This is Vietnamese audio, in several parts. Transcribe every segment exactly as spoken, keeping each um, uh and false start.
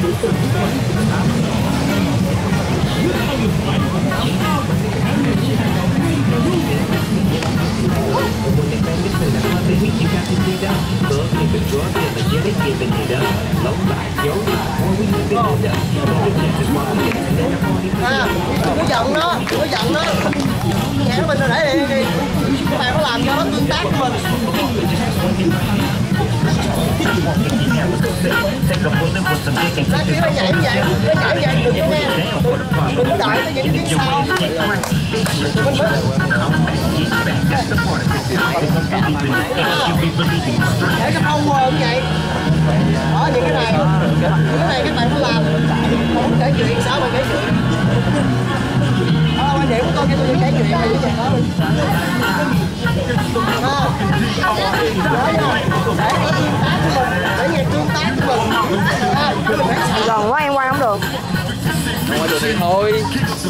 À, cứ giận nó, cứ giận nó. Nhãn mình rồi để đi đi. Các bạn có làm cho nó tương tác với mình. Nó chỉ phải nhảy vậy, nó nhảy vậy đừng có nghe. Đừng có đợi tới những tiếng sau. Mình mới để cái phong quờ như vậy. Đó, những cái này những cái này các bạn phải làm. Không kể chuyện sao mà kể chuyện. Đó, quan điểm của tôi khi tôi kể chuyện là như vậy đó. À, để nó tương tác với mình, để nghe tương tác với mình. À, gần quá em quay không được. Quay được thì thôi.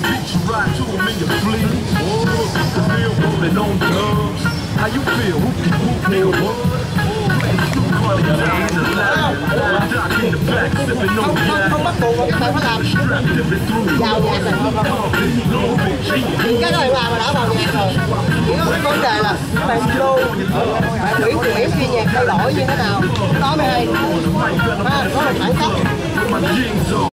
không, không, không bắt buộc mà các bạn phải làm vào nhạc này không không cái này làm mà đã vào nhạc rồi, chỉ có cái vấn đề là bạn flow, bạn chuyển chuyển khi nhạc thay đổi như thế nào đó mới hay ha, đó là khoảng cách.